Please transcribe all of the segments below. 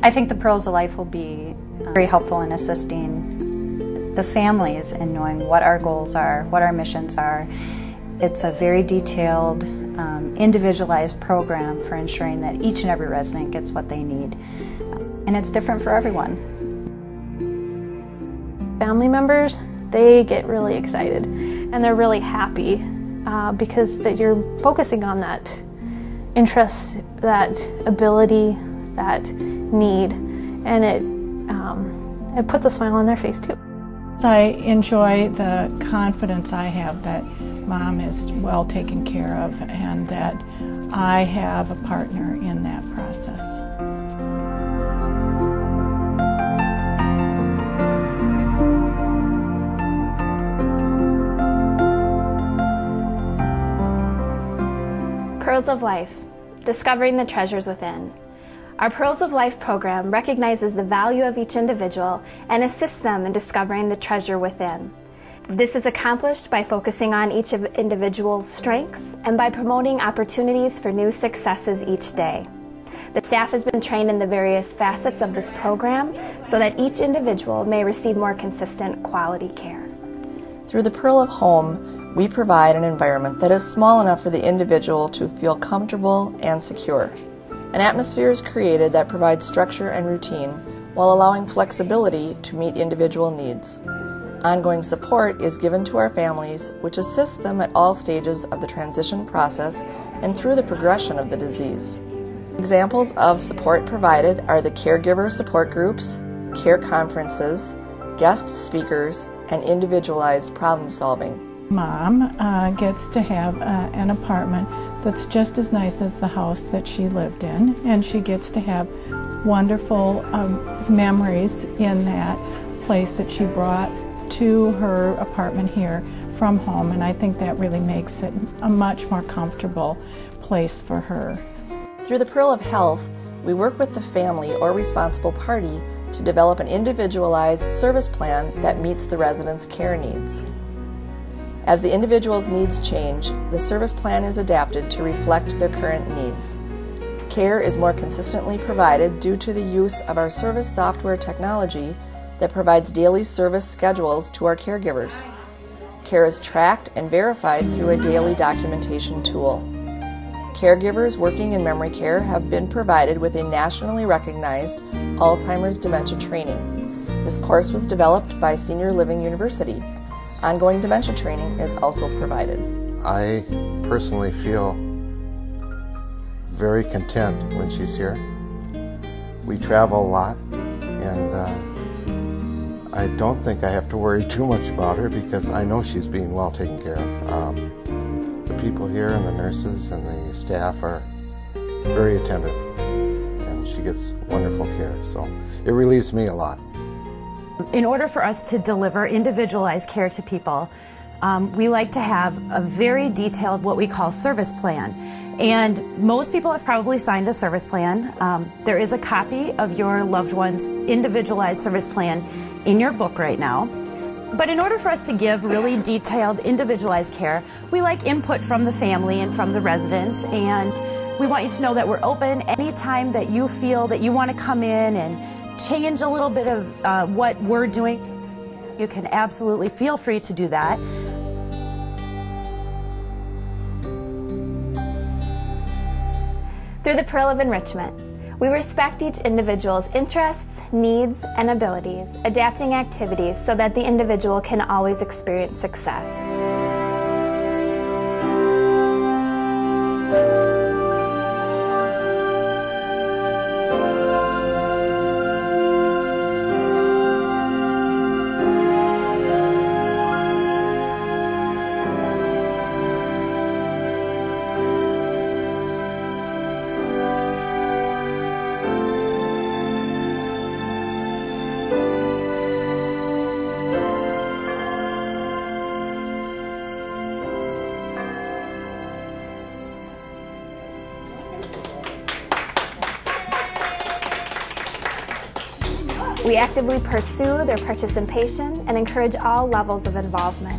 I think the Pearls of Life will be very helpful in assisting the families in knowing what our goals are, what our missions are. It's a very detailed, individualized program for ensuring that each and every resident gets what they need. And it's different for everyone. Family members, they get really excited and they're really happy because that you're focusing on that interest, that ability, that need, and it puts a smile on their face too. I enjoy the confidence I have that Mom is well taken care of and that I have a partner in that process. Pearls of Life, discovering the treasures within. Our Pearls of Life program recognizes the value of each individual and assists them in discovering the treasure within. This is accomplished by focusing on each individual's strengths and by promoting opportunities for new successes each day. The staff has been trained in the various facets of this program so that each individual may receive more consistent quality care. Through the Pearl of Home, we provide an environment that is small enough for the individual to feel comfortable and secure. An atmosphere is created that provides structure and routine while allowing flexibility to meet individual needs. Ongoing support is given to our families, which assists them at all stages of the transition process and through the progression of the disease. Examples of support provided are the caregiver support groups, care conferences, guest speakers, and individualized problem solving. Mom gets to have an apartment that's just as nice as the house that she lived in, and she gets to have wonderful memories in that place that she brought to her apartment here from home, and I think that really makes it a much more comfortable place for her. Through the Pearl of Health, we work with the family or responsible party to develop an individualized service plan that meets the residents' care needs. As the individual's needs change, the service plan is adapted to reflect their current needs. Care is more consistently provided due to the use of our service software technology that provides daily service schedules to our caregivers. Care is tracked and verified through a daily documentation tool. Caregivers working in memory care have been provided with a nationally recognized Alzheimer's dementia training. This course was developed by Senior Living University. Ongoing dementia training is also provided. I personally feel very content when she's here. We travel a lot, and I don't think I have to worry too much about her because I know she's being well taken care of. The people here and the nurses and the staff are very attentive, and she gets wonderful care, so it relieves me a lot. In order for us to deliver individualized care to people, we like to have a very detailed, what we call service plan. And most people have probably signed a service plan. There is a copy of your loved one's individualized service plan in your book right now. But in order for us to give really detailed, individualized care, we like input from the family and from the residents, and we want you to know that we're open anytime that you feel that you want to come in and change a little bit of what we're doing. You can absolutely feel free to do that. Through the Pearl of Enrichment, we respect each individual's interests, needs, and abilities, adapting activities so that the individual can always experience success. We actively pursue their participation and encourage all levels of involvement.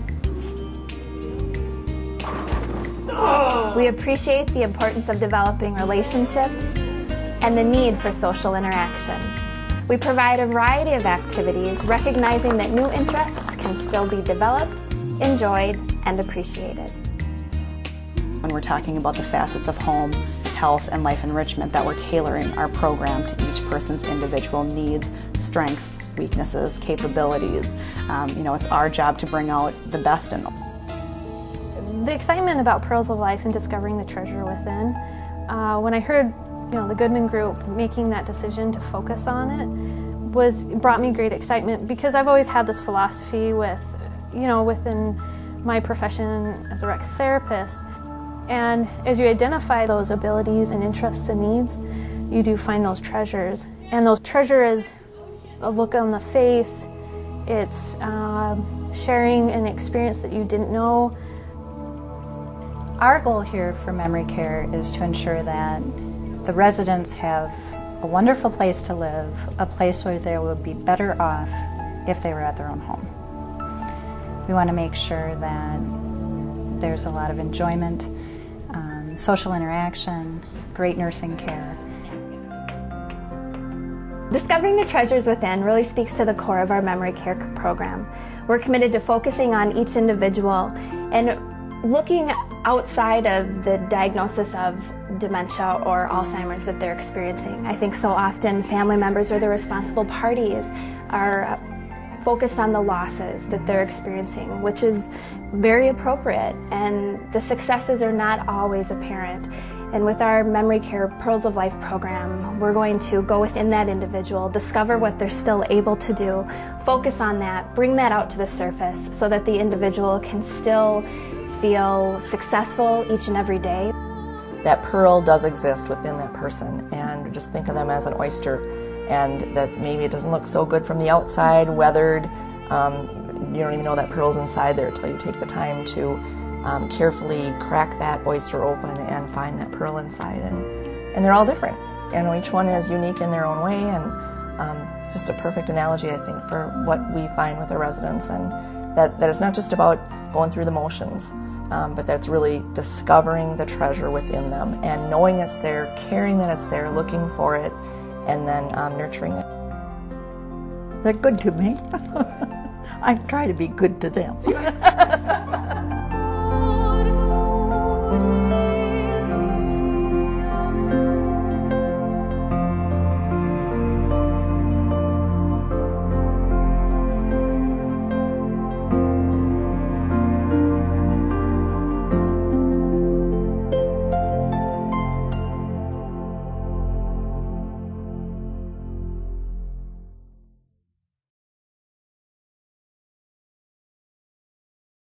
We appreciate the importance of developing relationships and the need for social interaction. We provide a variety of activities, recognizing that new interests can still be developed, enjoyed, and appreciated. When we're talking about the facets of home, health, and life enrichment, that we're tailoring our program to each person's individual needs, strengths, weaknesses, capabilities. It's our job to bring out the best in them. The excitement about Pearls of Life and discovering the treasure within, when I heard the Goodman Group making that decision to focus on it, brought me great excitement, because I've always had this philosophy within my profession as a rec therapist. And as you identify those abilities and interests and needs, you do find those treasures. And those treasures is a look on the face, it's sharing an experience that you didn't know. Our goal here for Memory Care is to ensure that the residents have a wonderful place to live, a place where they would be better off if they were at their own home. We want to make sure that there's a lot of enjoyment, social interaction, great nursing care. Discovering the treasures within really speaks to the core of our Memory Care program. We're committed to focusing on each individual and looking outside of the diagnosis of dementia or Alzheimer's that they're experiencing. I think so often family members or the responsible parties are focused on the losses that they're experiencing, which is very appropriate, and the successes are not always apparent. And with our Memory Care Pearls of Life program, we're going to go within that individual, discover what they're still able to do, focus on that, bring that out to the surface so that the individual can still feel successful each and every day. That pearl does exist within that person, and just think of them as an oyster, and that maybe it doesn't look so good from the outside, weathered. You don't even know that pearl's inside there until you take the time to carefully crack that oyster open and find that pearl inside. And they're all different. Each one is unique in their own way, and just a perfect analogy, I think, for what we find with our residents, and that it's not just about going through the motions, but that's really discovering the treasure within them and knowing it's there, caring that it's there, looking for it, and then nurturing it. They're good to me. I try to be good to them.